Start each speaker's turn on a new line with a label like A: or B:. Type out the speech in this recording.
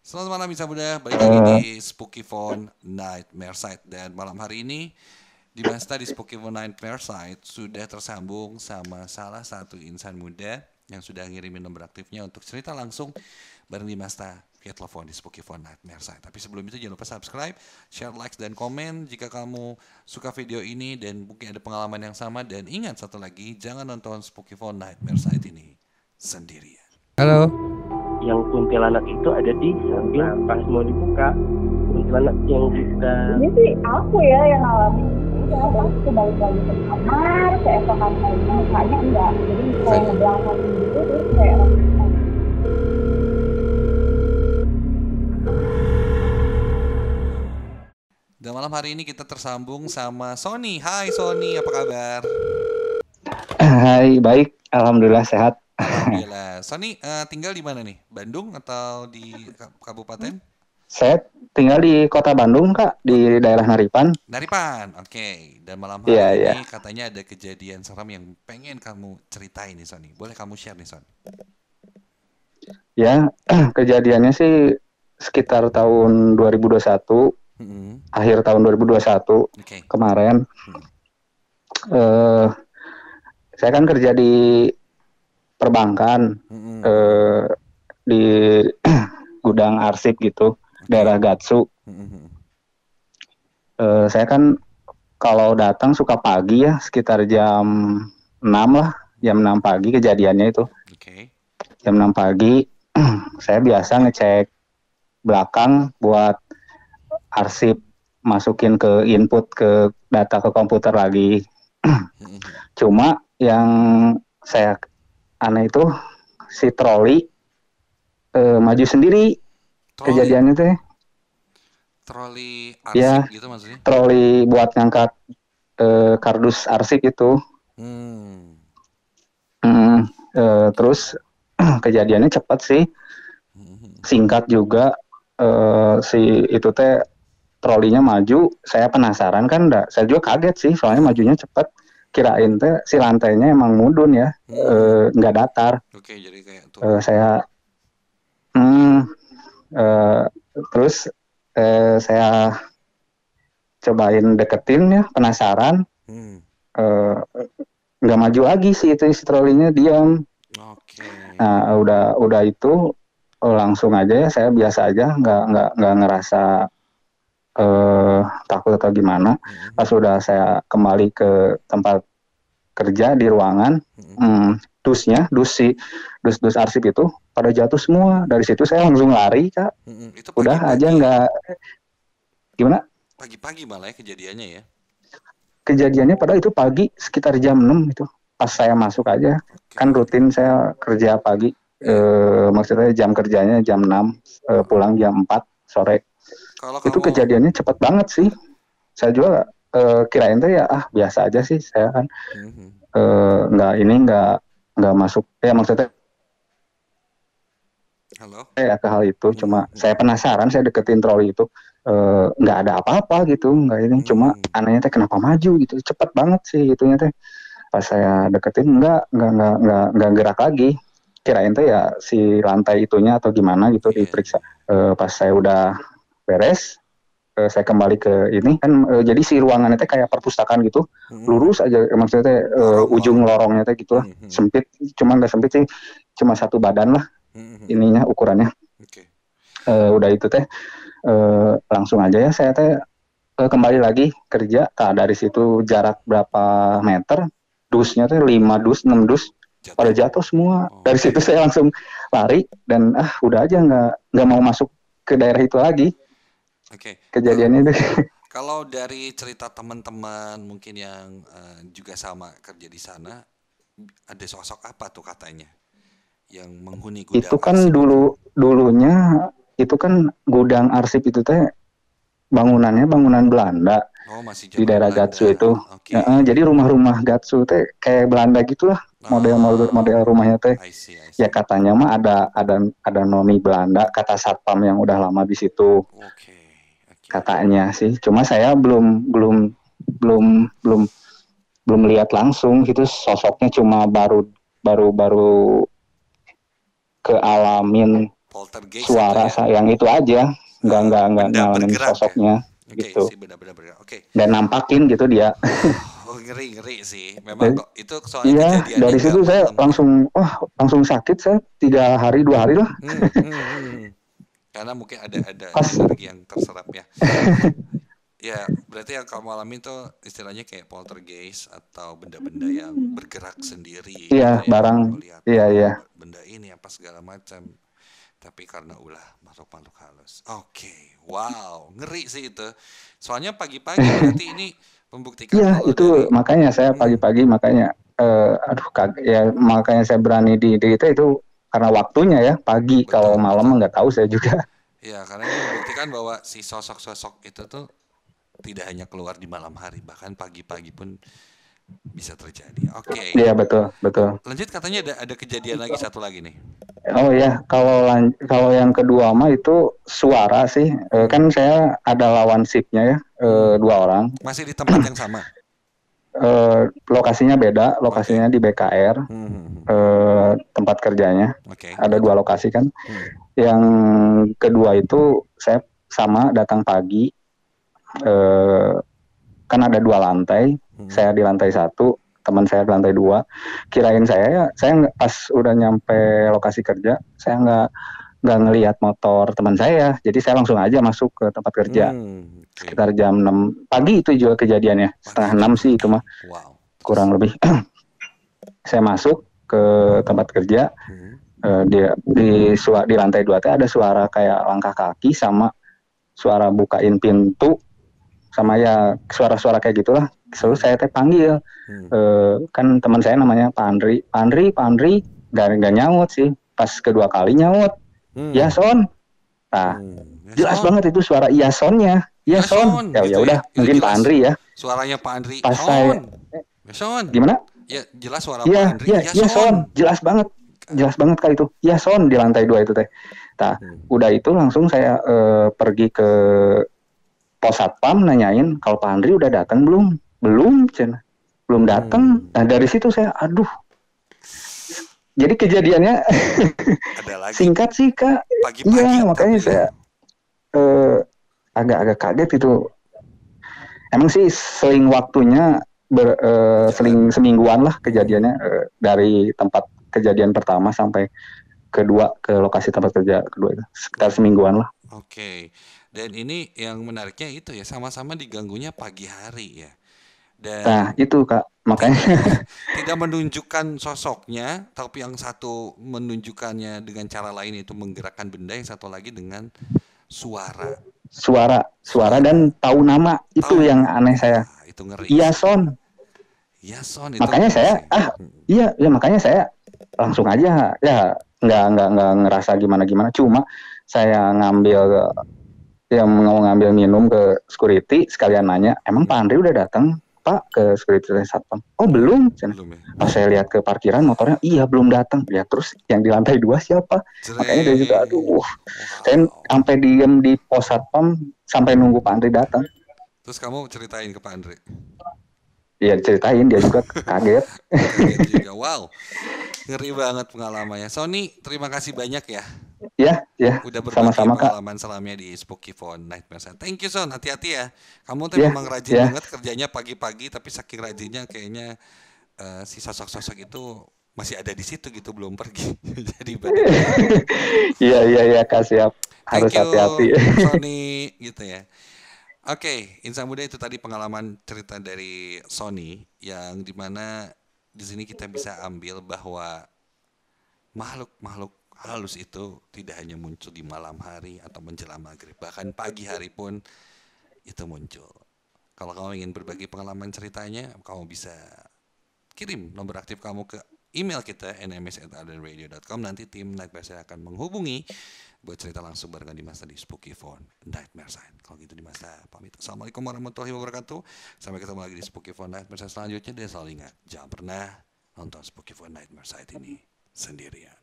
A: Selamat malam Bisa Buddha, balik lagi di Spooky Phone Nightmare Site. Dan malam hari ini Dimasta di Spooky Phone Nightmare Site sudah tersambung sama salah satu insan muda yang sudah ngirimin nomor aktifnya untuk cerita langsung bareng Dimasta via telepon di Spooky Phone Nightmare Site. Tapi sebelum itu jangan lupa subscribe, share, like, dan komen jika kamu suka video ini dan mungkin ada pengalaman yang sama. Dan ingat satu lagi, jangan nonton Spooky Phone Nightmare Site ini sendirian. Halo.
B: Yang kuntilanak itu ada di samping pas mau dibuka kuntilanak yang kita
C: ini sih aku ya yang ngalamin ya aku balik lagi ke kamar keesokan harinya mukanya enggak jadi kayak ngebelakang gitu terus kayak
A: dan malam hari ini kita tersambung sama Sony. Hai Sony, apa kabar?
D: Hai, baik. Alhamdulillah sehat.
A: Alhamdulillah. Sony tinggal di mana nih? Bandung atau di kabupaten?
D: Saya tinggal di kota Bandung, Kak, di daerah Naripan.
A: Naripan, oke. Dan malam hari ini katanya ada kejadian seram yang pengen kamu ceritain nih, Sony. Boleh kamu share nih, Sony?
D: Ya, kejadiannya sih sekitar tahun 2021, akhir tahun 2021 kemarin. Saya kan kerja di perbankan, di gudang arsip gitu, daerah Gatsu. Saya kan kalau datang suka pagi ya, sekitar jam 6 lah, jam 6 pagi kejadiannya itu. Jam 6 pagi, saya biasa ngecek belakang buat arsip, masukin ke input ke data ke komputer lagi. Cuma yang saya aneh itu si troli maju sendiri. Kejadiannya teh
A: troli arsip gitu maksudnya?
D: Troli buat ngangkat kardus arsip itu. Terus kejadiannya cepat sih, singkat juga. Si itu teh trolinya maju, saya penasaran kan, saya juga kaget sih soalnya majunya cepat. Kirain teh si lantainya emang mudun ya, nggak datar.
A: Oke, jadi kayak
D: saya terus saya cobain deketin ya, penasaran. Nggak maju lagi sih itu, si trolinya diam. Nah udah itu langsung aja ya, saya biasa aja, nggak ngerasa takut atau gimana. Pas udah saya kembali ke tempat kerja di ruangan, dus arsip itu pada jatuh semua. Dari situ saya langsung lari, Kak.
A: Itu
D: udah aja nggak gimana.
A: Pagi-pagi malah ya kejadiannya ya.
D: Kejadiannya padahal itu pagi sekitar jam 6 itu. Pas saya masuk aja, kan rutin saya kerja pagi. Maksudnya jam kerjanya jam 6, pulang jam 4 sore. Itu kejadiannya cepat banget sih. Saya juga kirain tuh ya biasa aja sih, saya kan nggak masuk ya, maksudnya ke hal itu. Cuma saya penasaran, saya deketin troli itu, nggak ada apa-apa gitu, nggak ini. Cuma anehnya teh kenapa maju gitu, cepat banget sih itunya teh. Pas saya deketin nggak gerak lagi. Kirain tuh ya si lantai itunya atau gimana gitu, diperiksa. Pas saya udah beres, saya kembali ke ini kan, jadi si ruangannya teh kayak perpustakaan gitu, lurus aja, maksudnya ujung lorongnya teh gitu lah, sempit, cuma nggak sempit sih, cuma satu badan lah ininya ukurannya. Udah itu teh langsung aja ya saya teh kembali lagi kerja. Dari situ jarak berapa meter, dusnya teh 5 dus 6 dus pada jatuh semua. Dari situ saya langsung lari dan udah aja nggak mau masuk ke daerah itu lagi. Kejadiannya itu.
A: Kalau dari cerita teman-teman mungkin yang juga sama kerja di sana, ada sosok apa tuh katanya yang menghuni gudang
D: itu kan arsip? Dulunya itu kan gudang arsip itu teh bangunannya bangunan Belanda.
A: Masih
D: di daerah
A: Belanda.
D: Gatsu itu. Jadi rumah-rumah Gatsu teh kayak Belanda gitulah, model rumahnya teh.
A: I see.
D: Ya katanya mah ada nomi Belanda, kata satpam yang udah lama di situ. Katanya sih, cuma saya belum lihat langsung gitu sosoknya, cuma baru kealamin
A: poltergeist
D: suara
A: itu ya.
D: yang itu aja, nggak
A: Benda
D: nyalamin
A: bergerak
D: sosoknya
A: ya.
D: gitu.
A: Si benda-benda bergerak.
D: Dan nampakin gitu dia.
A: Oh, ngeri sih. Memang kok itu soalnya
D: Iya,
A: kejadiannya
D: dari
A: nggak
D: situ saya
A: malam.
D: langsung sakit, saya 2 hari lah.
A: Karena mungkin ada
D: Pas.
A: energi yang terserap ya. Ya, berarti yang kamu alami itu istilahnya kayak poltergeist atau benda-benda yang bergerak sendiri
D: Iya,
A: gitu ya.
D: barang.
A: Kamu lihat,
D: Iya.
A: benda ini apa segala macam. Tapi karena ulah makhluk-makhluk halus. Oke, wow, ngeri sih itu. Soalnya pagi-pagi berarti ini membuktikan
D: Iya,
A: kalau
D: itu
A: dari
D: makanya saya pagi-pagi makanya makanya saya berani di itu karena waktunya ya, pagi. Kalau malam nggak tahu saya juga.
A: Ya, karena ini membuktikan bahwa si sosok-sosok itu tuh tidak hanya keluar di malam hari, bahkan pagi-pagi pun bisa terjadi. Oke.
D: Iya, betul.
A: Lanjut, katanya ada kejadian lagi satu lagi nih.
D: Oh ya, kalau yang kedua mah itu suara sih. Kan saya ada lawan shiftnya ya, 2 orang.
A: Masih di tempat yang sama?
D: Lokasinya beda, lokasinya di BKR, tempat kerjanya. Ada 2 lokasi kan. Yang kedua itu saya sama datang pagi, kan ada 2 lantai, saya di lantai 1, teman saya di lantai 2. Kirain saya pas udah nyampe lokasi kerja, saya nggak ngelihat motor teman saya, jadi saya langsung aja masuk ke tempat kerja. Sekitar jam 6 pagi itu juga kejadiannya, setengah 6 sih itu mah, kurang lebih. Saya masuk ke tempat kerja, di lantai 2 ada suara kayak langkah kaki sama suara bukain pintu, sama ya suara-suara kayak gitulah. Selalu saya panggil, kan teman saya namanya Pak Andri, nggak nyaut sih. Pas kedua kali nyaut, Yason. Nah, jelas banget itu suara Yasonnya. Yason. Ya
A: gitu
D: udah, mungkin Pak Andri ya.
A: Suaranya Pak Andri.
D: Pas saya,
A: Gimana? Ya, jelas suara Pak Andri.
D: Yason. Jelas banget kali itu. Yason di lantai 2 itu teh. Nah, udah itu langsung saya pergi ke pos satpam nanyain kalau Pak Andri udah datang belum datang. Nah, dari situ saya jadi kejadiannya singkat sih Kak. Iya, makanya saya agak kaget itu. Emang sih seling waktunya seling semingguan lah kejadiannya, dari tempat kejadian pertama sampai kedua ke lokasi tempat kerja kedua itu sekitar semingguan lah.
A: Oke. Dan ini yang menariknya itu ya, sama-sama diganggunya pagi hari ya. Dan
D: nah itu Kak, makanya
A: tidak menunjukkan sosoknya, tapi yang satu menunjukkannya dengan cara lain, itu menggerakkan benda, yang satu lagi dengan suara dan tahu nama. Itu yang aneh saya. Itu ngeri.
D: Yason itu. Makanya saya makanya saya langsung aja ya, nggak ngerasa gimana, cuma saya mau ngambil minum ke security, sekalian nanya, emang Pak Andri udah datang Pak ke security satpam? Oh belum ya. Pas saya lihat ke parkiran motornya, iya belum datang. Ya terus yang di lantai 2 siapa? Makanya dari situ saya sampai diem di pos satpam sampai nunggu Pak Andri datang.
A: Terus kamu ceritain ke Pak Andri?
D: Iya ceritain, dia juga kaget.
A: Kaget juga, wow. Ngeri banget pengalamannya. Sony, terima kasih banyak ya.
D: Ya.
A: Udah berbagi
D: sama-sama,
A: pengalaman selamanya di Spooky Phone Nightmare. Thank you Son, hati-hati ya. Kamu tuh memang rajin banget kerjanya pagi-pagi, tapi saking rajinnya kayaknya si sosok-sosok itu masih ada di situ gitu, belum pergi. Jadi
D: Iya Kak, siap. Harus hati-hati.
A: Sony gitu ya. Oke, Insan Muda, itu tadi pengalaman cerita dari Sony, yang dimana di sini kita bisa ambil bahwa makhluk-makhluk halus itu tidak hanya muncul di malam hari atau menjelang maghrib, bahkan pagi hari pun itu muncul. Kalau kamu ingin berbagi pengalaman ceritanya, kamu bisa kirim nomor aktif kamu ke email kita nms@adenradio.com. Nanti tim Nightmare saya akan menghubungi buat cerita langsung barengan Dimas di Spooky Phone Nightmare Side. Kalau gitu Dimas pamit. Assalamualaikum warahmatullahi wabarakatuh. Sampai ketemu lagi di Spooky Phone Nightmare Side selanjutnya. Dan selalu ingat, jangan pernah nonton Spooky Phone Nightmare Side ini sendirian.